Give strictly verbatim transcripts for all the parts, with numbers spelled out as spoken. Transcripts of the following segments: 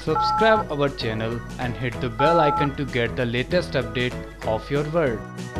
Subscribe our channel and hit the bell icon to get the latest update of your world.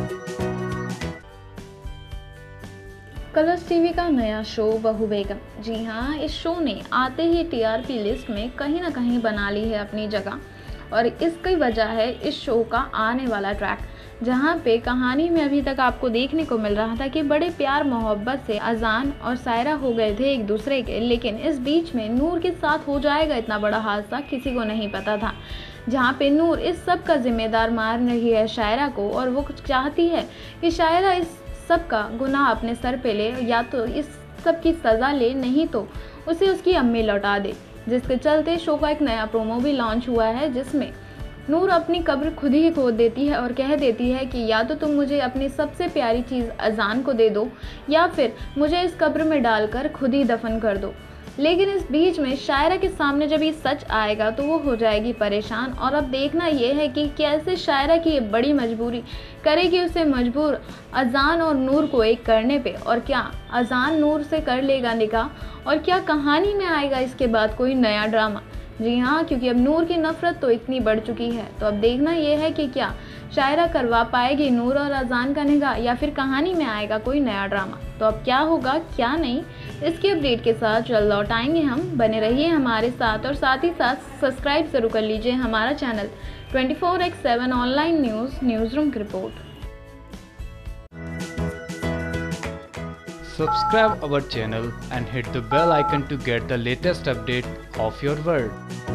Colors TV का नया show बहू बेगम। जी हाँ, इस show ने आते ही टीआरपी लिस्ट में कहीं ना कहीं बना ली है अपनी जगह, और इसकी वजह है इस शो का आने वाला ट्रैक, जहाँ पे कहानी में अभी तक आपको देखने को मिल रहा था कि बड़े प्यार मोहब्बत से अजान और सायरा हो गए थे एक दूसरे के, लेकिन इस बीच में नूर के साथ हो जाएगा इतना बड़ा हादसा किसी को नहीं पता था। जहाँ पे नूर इस सब का जिम्मेदार मान रही है शायरा को, और वो चाहती है कि शायरा इस सब का गुनाह अपने सर पे ले, या तो इस सब की सज़ा ले, नहीं तो उसे उसकी अम्मी लौटा दे। जिसके चलते शो का एक नया प्रोमो भी लॉन्च हुआ है, जिसमें नूर अपनी कब्र खुद ही खोद देती है और कह देती है कि या तो तुम मुझे अपनी सबसे प्यारी चीज़ अजान को दे दो, या फिर मुझे इस कब्र में डालकर खुद ही दफन कर दो। लेकिन इस बीच में शायरा के सामने जब ये सच आएगा तो वो हो जाएगी परेशान, और अब देखना ये है कि कैसे शायरा की ये बड़ी मजबूरी करेगी उसे मजबूर अजान और नूर को एक करने पे, और क्या अजान नूर से कर लेगा निकाह, और क्या कहानी में आएगा इसके बाद कोई नया ड्रामा। जी हाँ, क्योंकि अब नूर की नफ़रत तो इतनी बढ़ चुकी है, तो अब देखना ये है कि क्या शायरा करवा पाएगी नूर और अजान का निकाह, या फिर कहानी में आएगा कोई नया ड्रामा। तो अब क्या होगा क्या नहीं, इसकी अपडेट के साथ जल्द लौट आएंगे हम। बने रहिए हमारे साथ, और साथ ही साथ सब्सक्राइब जरूर कर लीजिए हमारा channel twenty four X seven online news news room की रिपोर्ट। Subscribe our channel and hit the bell icon to get the latest update of your world.